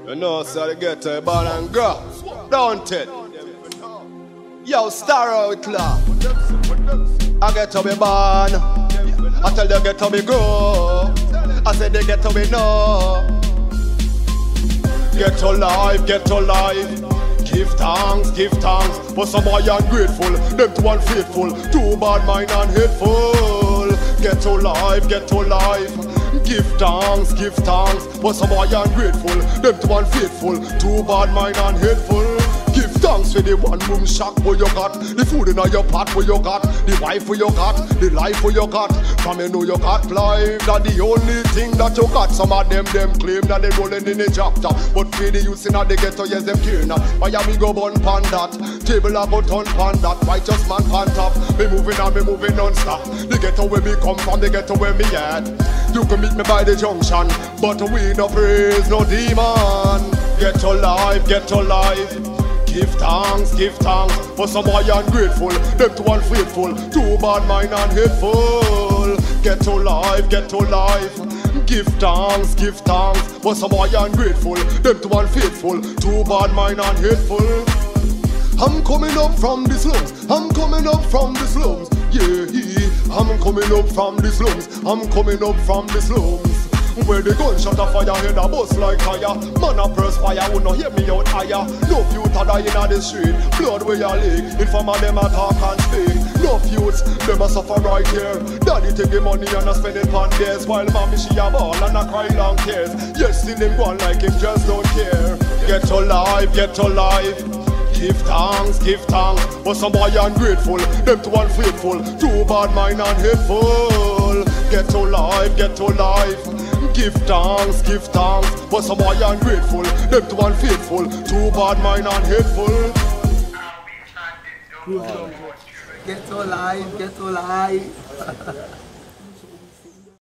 You know, so they get to a ball and go. Don't it? Yo, Star Outlaw. I get to be born. I tell you get to be grow. I said they get to be know. Get to life, get to life. Give thanks, give thanks. But some boy ungrateful, them too unfaithful. Too bad mind and hateful. Get to life, get to life. Give thanks, give thanks. But some boy ungrateful, them too unfaithful. Too bad mind and hateful. Give thanks for the one room shack where you got, the food in your pot where you got, the wife where you got, the life where you got. From you know you got life, that the only thing that you got. Some of them claim that they rolling in a chapter, but for the youths in the ghetto, yes them care not. Miami go bun pan that, table a go turn pan that. Righteous man pan top, me moving non-stop. The ghetto where me come from, the ghetto where me at. You can meet me by the junction, but we no praise no demon. Get to life, get to life. Give thanks, for some boy ungrateful, them too unfaithful, too bad mind and hateful. Get to life, get to life. Give thanks, for some boy ungrateful, them too unfaithful, too bad mind and hateful. I'm coming up from the slums, I'm coming up from the slums, yeah, I'm coming up from the slums, I'm coming up from the slums. Where the gunshot of fire head a bust like fire. Man a perspire, who no hear me out higher. No youth a die inna the street, blood where you leak. Informer them a talk and speak. No youths, them a suffer right here. Daddy take the money and a spend it on days, while mommy she a ball and a cry long tears. Yes, still him gone like him just don't care. Get to life, get to life. Give thanks, but some boy ungrateful, them too unfaithful, too bad mind and hateful. Get to life, get to life. Give thanks, but some boy ungrateful, them too unfaithful, too bad mind and hateful. Get to life, get to life.